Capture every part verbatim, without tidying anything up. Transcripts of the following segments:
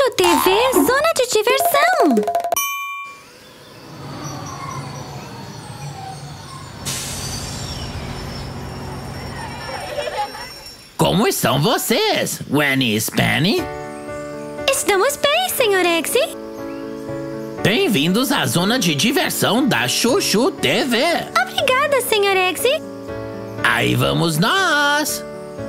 Chuchu T V Zona de Diversão. Como estão vocês, Wenny e Spanny? Estamos bem, senhor Eggsy. Bem-vindos à Zona de Diversão da Chuchu T V. Obrigada, senhor Eggsy. Aí vamos nós.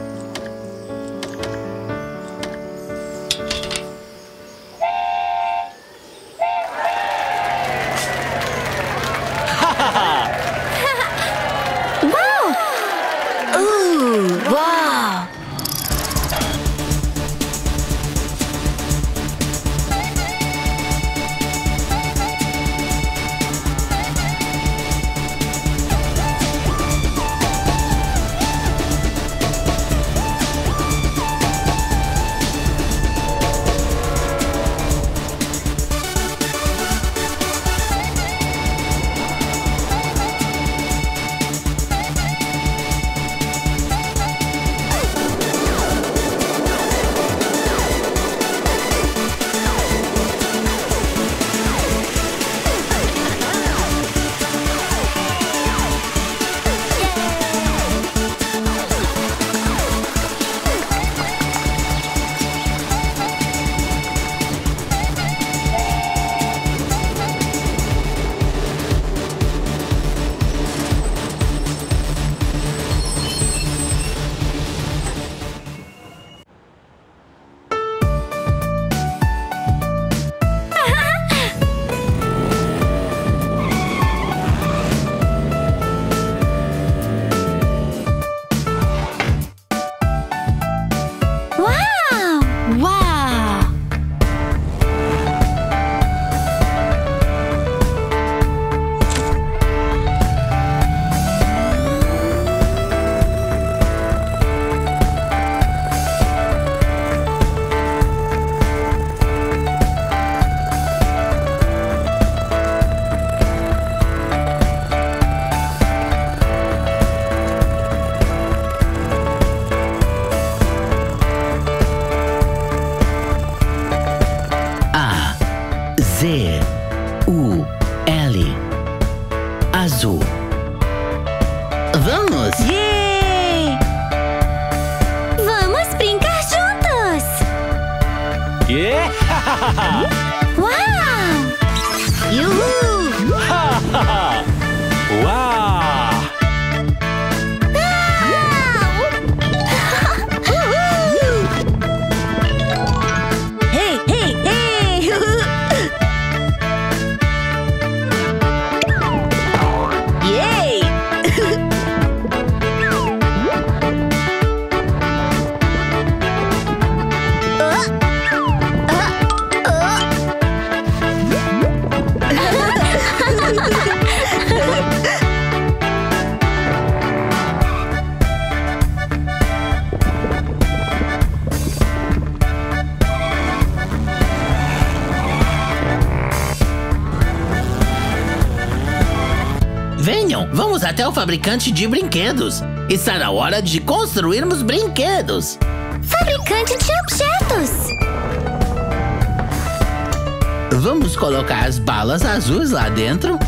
Z U L Azul. Vamos! Yeah! Vamos brincar juntos! Yeah! Uau! Yuhu! Uau! Hey, hey, hey! Yay! Venham, vamos até o fabricante de brinquedos. Está na hora de construirmos brinquedos. Fabricante de objetos! Vamos colocar as balas azuis lá dentro.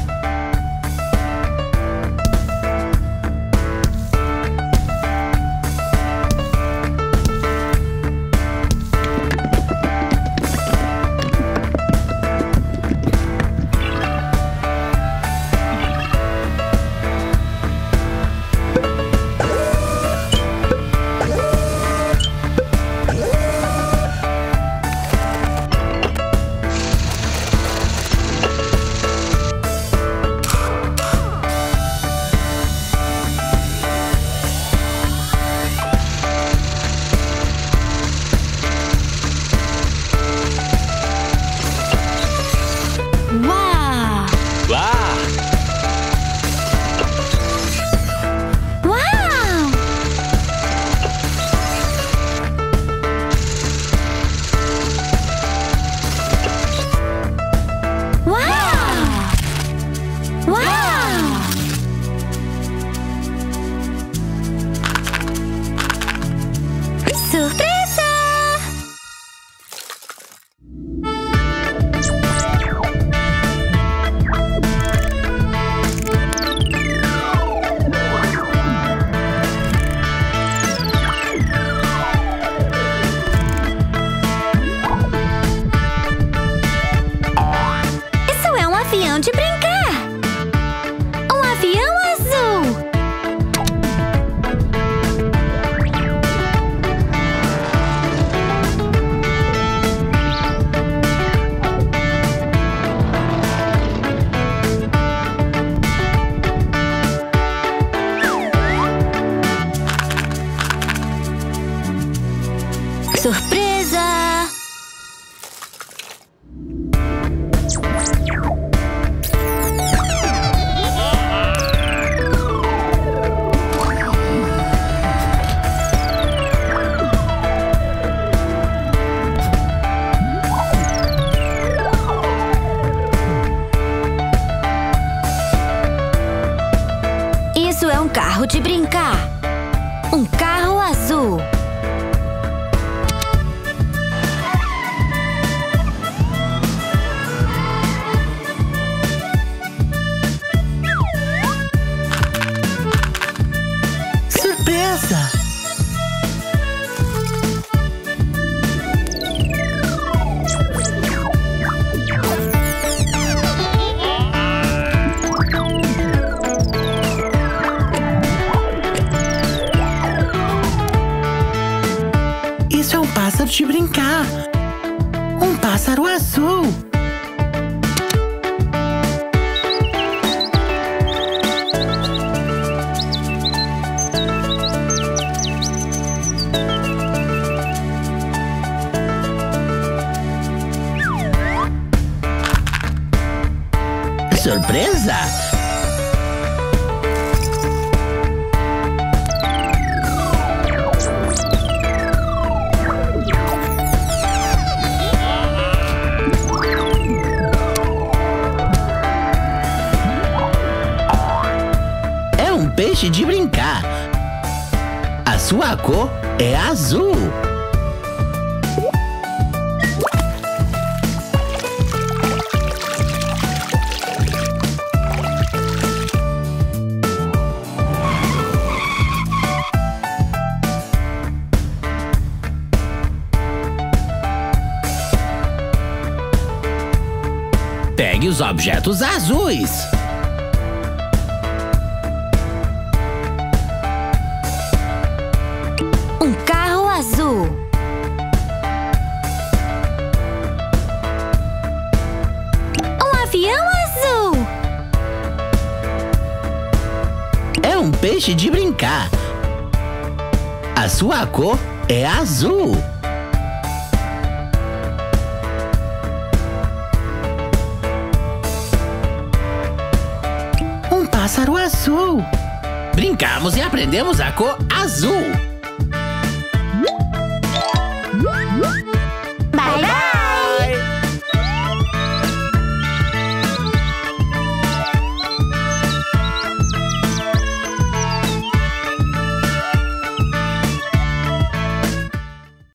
carro de brincar. Um carro azul. Surpresa! Isso é um pássaro de brincar. Um pássaro azul. Surpresa! É um peixe de brincar. A sua cor é azul. Pegue os objetos azuis. Um carro azul. Um avião azul. É um peixe de brincar. A sua cor é azul. Um pássaro azul. Brincamos e aprendemos a cor azul.